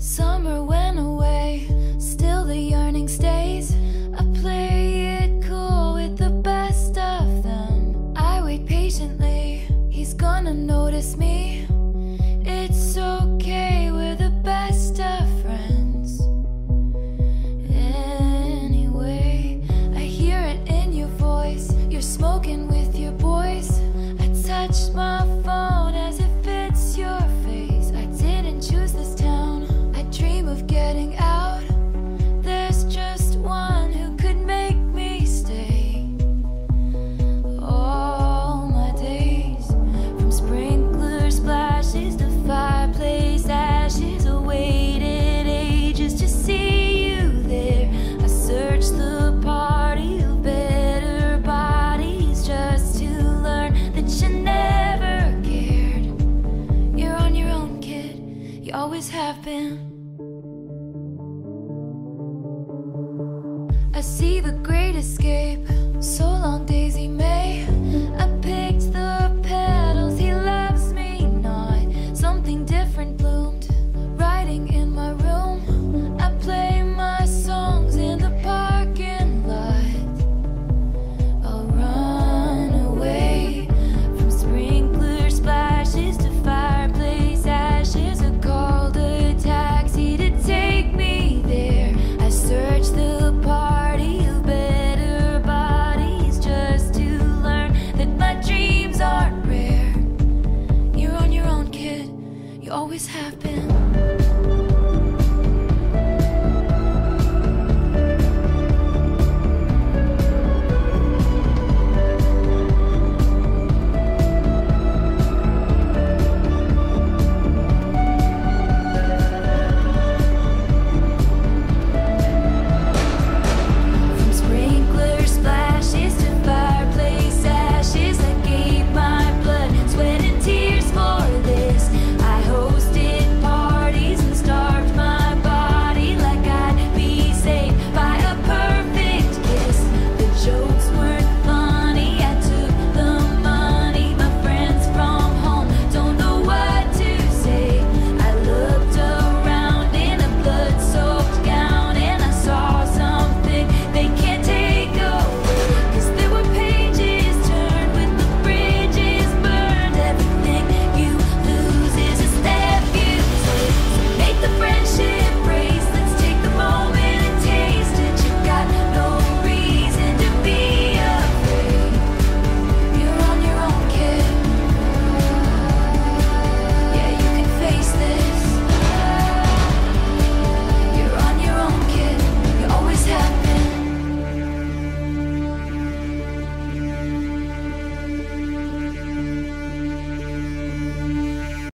Summer went away, still the yearning stays. I play it cool with the best of them. I wait patiently, he's gonna notice me. It's okay, we're the best of friends. Anyway, I hear it in your voice, you're smoking with your boys. I touched my phone as it fits your face. I didn't choose this town, I dream of getting out. There's just one who could make me stay. All my days, from sprinkler splashes to fireplace ashes, I waited ages to see you there. I searched the party of better bodies just to learn that you never cared. You're on your own, kid, you always have been. I see the great escape, so long Daisy May.